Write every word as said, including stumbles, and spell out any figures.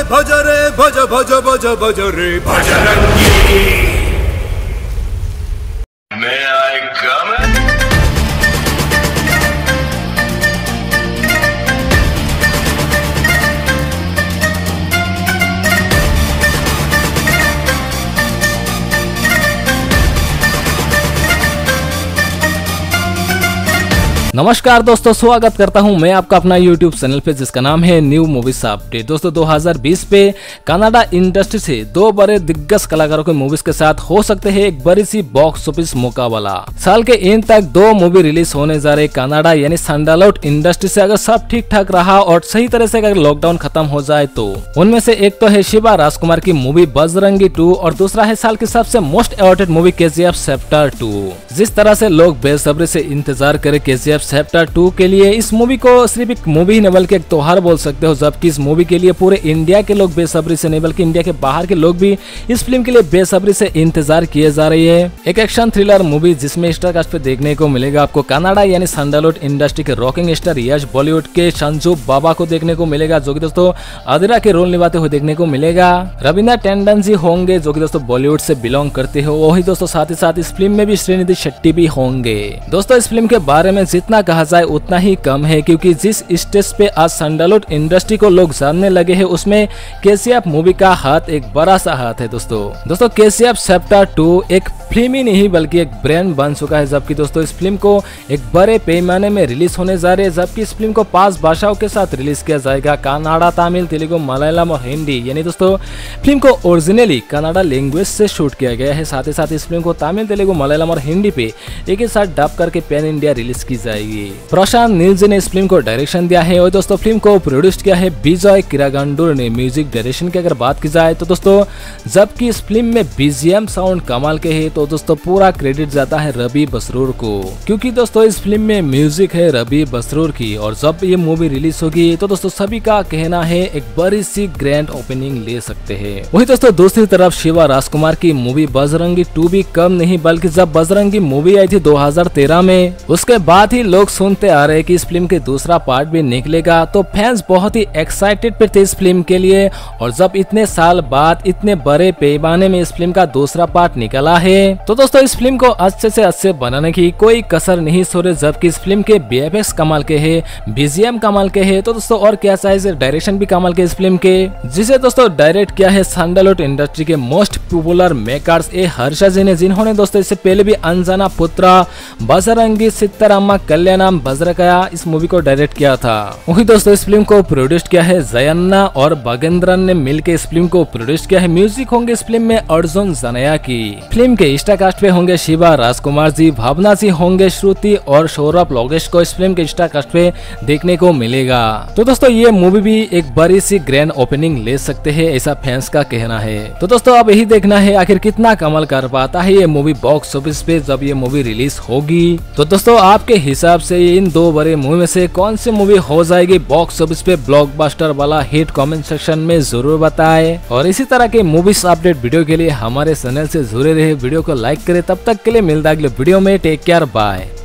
भज रे भज भज भज भज रे भजरंगी। May I come in? नमस्कार दोस्तों, स्वागत करता हूं मैं आपका अपना यूट्यूब चैनल पे जिसका नाम है न्यू मूवीज अपडेट। दोस्तों दो हज़ार बीस पे कनाडा इंडस्ट्री से दो बड़े दिग्गज कलाकारों के मूवीज के साथ हो सकते हैं एक बड़ी सी बॉक्स ऑफिस मुकाबला। साल के एंड तक दो मूवी रिलीज होने जा रहे कनाडा यानी सैंडलवुड इंडस्ट्री से अगर सब ठीक ठाक रहा और सही तरह से अगर लॉकडाउन खत्म हो जाए तो उनमें से एक तो है शिवा राजकुमार की मूवी बजरंगी टू और दूसरा है साल की सबसे most awarded movie KGF chapter two. जिस तरह से लोग बेसब्री से इंतजार करे केजीएफ चैप्टर टू के लिए, इस मूवी को सिर्फ एक मूवी ही नहीं बल्कि एक त्योहार बोल सकते हो, जबकि इस मूवी के लिए पूरे इंडिया के लोग बेसब्री से नहीं बल्कि इंडिया के बाहर के लोग भी इस फिल्म के लिए बेसब्री से इंतजार किए जा रही है। एक एक्शन थ्रिलर मूवी जिसमें स्टार कास्ट पे देखने को मिलेगा आपको कनाडा यानी सैंडलवुड इंडस्ट्री के रॉकिंग स्टार यश, बॉलीवुड के संजू बाबा को देखने को मिलेगा जो कि दोस्तों अदिरा के रोल निभाते हुए देखने को मिलेगा। रवीना टंडन जी होंगे जो कि दोस्तों बॉलीवुड से बिलोंग करते हो, वही दोस्तों साथ ही साथ इस फिल्म में भी श्रीनिधि शेट्टी भी होंगे। दोस्तों इस फिल्म के बारे में जितना कहा जाए उतना ही कम है क्योंकि जिस स्टेज पे आज सैंडलवुड इंडस्ट्री को लोग जानने लगे हैं उसमें केजीएफ मूवी का हाथ एक बड़ा सा हाथ है। दोस्तों दोस्तों केजीएफ चैप्टर टू एक फिल्म ही नहीं बल्कि एक ब्रांड बन चुका है, जबकि दोस्तों इस फिल्म को एक बड़े पैमाने में रिलीज होने जा रही है, जबकि इस फिल्म को पांच भाषाओं के साथ रिलीज किया जाएगा, कन्नड़ा, तमिल, तेलुगु, मलयालम और हिंदी। यानी दोस्तों फिल्म को ओरिजिनली कन्नड़ा लैंग्वेज से शूट किया गया है, साथ ही साथ इस फिल्म को तमिल, तेलुगु, मलयालम और हिंदी पे एक ही साथ डब करके पैन इंडिया रिलीज की जाएगी। प्रशांत नील जी ने इस फिल्म को डायरेक्शन दिया है और दोस्तों फिल्म को प्रोड्यूस किया है विजय किरागंडूर ने। म्यूजिक डायरेक्शन की अगर बात की जाए तो दोस्तों जबकि इस फिल्म में बीजीएम साउंड कमाल के है तो दोस्तों पूरा क्रेडिट जाता है रवि बसरूर को, क्योंकि दोस्तों इस फिल्म में म्यूजिक है रवि बसरूर की। और जब ये मूवी रिलीज होगी तो दोस्तों सभी का कहना है एक बड़ी सी ग्रैंड ओपनिंग ले सकते हैं। वही दोस्तों दूसरी तरफ शिवा राजकुमार की मूवी बजरंगी टू भी कम नहीं बल्कि जब बजरंगी मूवी आई थी दो हज़ार तेरह में उसके बाद ही लोग सुनते आ रहे कि इस फिल्म के दूसरा पार्ट भी निकलेगा, तो फैंस बहुत ही एक्साइटेड पे थे इस फिल्म के लिए। और जब इतने साल बाद इतने बड़े पैमाने में इस फिल्म का दूसरा पार्ट निकला है तो दोस्तों इस फिल्म को अच्छे से अच्छे बनाने की कोई कसर नहीं छोड़े, जबकि इस फिल्म के वीएफएक्स कमाल के है, बीजीएम कमाल के है, तो दोस्तों और क्या चाहिए, डायरेक्शन भी कमाल के इस फिल्म के, जिसे दोस्तों डायरेक्ट किया है सैंडलवुड इंडस्ट्री के most popular makers A Harsha ji ने, जिन्होंने दोस्तों इससे पहले भी अंजना पुत्रा, बजरंगी, सीतारामा कल्याणम, बजरकया इस मूवी को डायरेक्ट किया था। वही दोस्तों इस फिल्म को प्रोड्यूस किया है जयन्ना और बागेंद्रन ने मिलकर इस फिल्म को प्रोड्यूस किया है। म्यूजिक होंगे इस फिल्म में अर्जुन जनेया की। फिल्म के स्टार कास्ट पे होंगे शिवा राजकुमार जी, भावना जी होंगे, श्रुति और सौरभ लोकेश को इस फिल्म के स्टार कास्ट पे देखने को मिलेगा। तो दोस्तों ये मूवी भी एक बड़ी सी ग्रैंड ओपनिंग ले सकते हैं ऐसा फैंस का कहना है। तो दोस्तों अब यही देखना है आखिर कितना कमाल कर पाता है ये मूवी बॉक्स ऑफिस पे जब ये मूवी रिलीज होगी। तो दोस्तों आपके हिसाब से इन दो बड़े मूवी में से कौन सी मूवी हो जाएगी बॉक्स ऑफिस पे ब्लॉकबस्टर वाला हिट, कमेंट सेक्शन में जरूर बताएं। और इसी तरह के मूवीज अपडेट वीडियो के लिए हमारे चैनल से जुड़े रहे, वीडियो को लाइक करें। तब तक के लिए मिलता है अगले वीडियो में, टेक केयर, बाय।